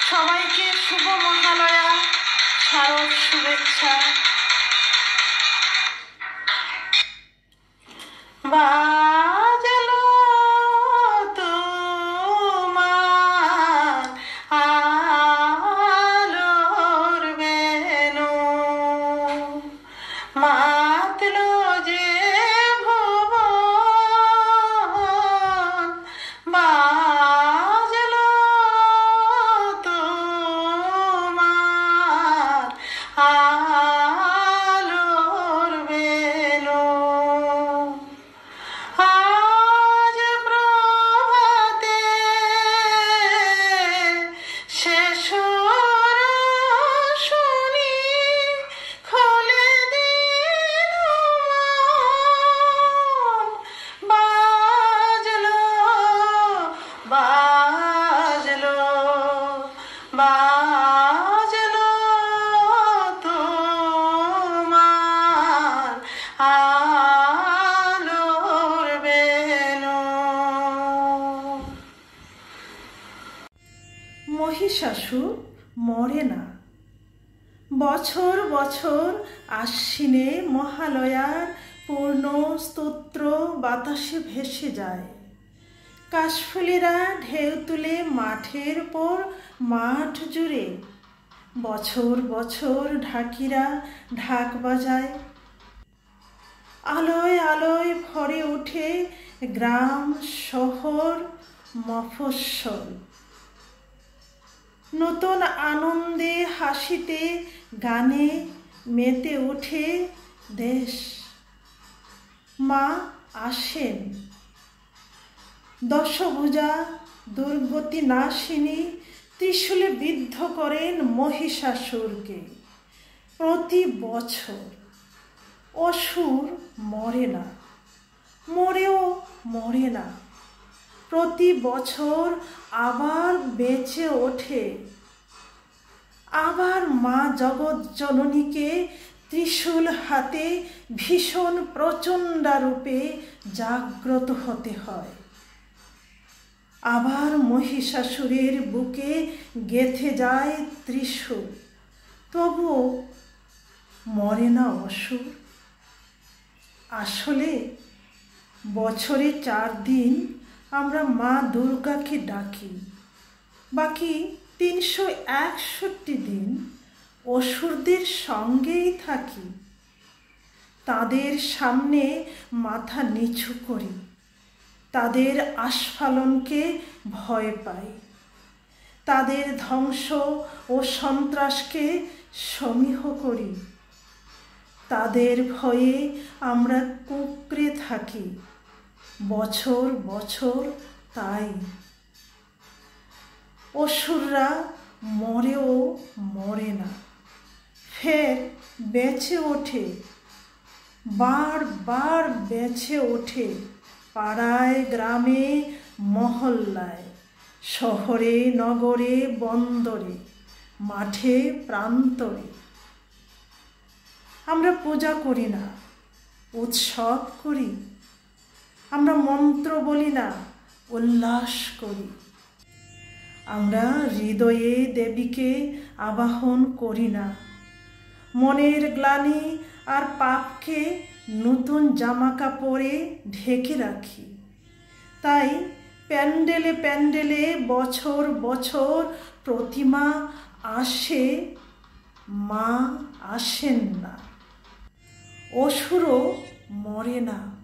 সবাইকে শুভ মহালয়া শারদ শুভেচ্ছা। বাজলো তোমার আলোর বেনু, মাতলো যে ভুবন, বাজলো তোমার আলোর বেনু। আজ প্রভাতে সে সুর শুনি, খুলে দিল মন। বাজলো বাজলো বাজলো তোমার আলোর বেনু। মহিষাসুর মরে না। বছর বছর আশ্বিনে মহালয়ার পূর্ণ স্তোত্র বাতাসে ভেসে যায়। কাশফুলেরা ঢেউ তুলে মাঠের পর মাঠ জুড়ে। বছর বছর ঢাকিরা ঢাক বাজায়। আলোয় আলোয় ভরে ওঠে গ্রাম শহর মফস্বল। নতুন আনন্দে হাসিতে গানে মেতে ওঠে দেশ। মা আসেন, দশভুজা দুর্গতি নাশিনী ত্রিশূলে বিদ্ধ করেন মহিষাসুরকে। প্রতি বছর অসুর মরে না, মরেও মরে না। প্রতি বছর আবার বেঁচে ওঠে। আবার মা জগৎজননীকে ত্রিশূল হাতে ভীষণ প্রচণ্ডা রূপে জাগ্রত হতে হয়। আবার মহিষাসুরের বুকে গেঁথে যায় ত্রিশূল। তবুও মরে না অসুর। আসলে বছরে 4 দিন আমরা মা দুর্গাকে ডাকি, বাকি 361 দিন অসুরদের সঙ্গেই থাকি। তাদের সামনে মাথা নিচু করি, তাদের আস্ফালনকে ভয় পাই, তাদের ধ্বংস ও সন্ত্রাসকে সমীহ করি। তাদের ভয়ে আমরা কুঁকড়ে থাকি বছর বছর। তাই অসুররা মরেও মরে না, ফের বেঁচে ওঠে, বারবার বেঁচে ওঠে। পাড়ায় গ্রামে মহল্লায়, শহরে নগরে বন্দরে, মাঠে প্রান্তরে। আমরা পূজা করি না, উৎসব করি। আমরা মন্ত্র বলি না, উল্লাস করি। আমরা হৃদয়ে দেবীকে আবাহন করি না, মনের গ্লানি আর পাপকে নতুন জামা কাপড়ে ঢেকে রাখি। তাই প্যান্ডেলে প্যান্ডেলে বছর বছর প্রতিমা আসে, মা আসেন না। অসুরও মরে না।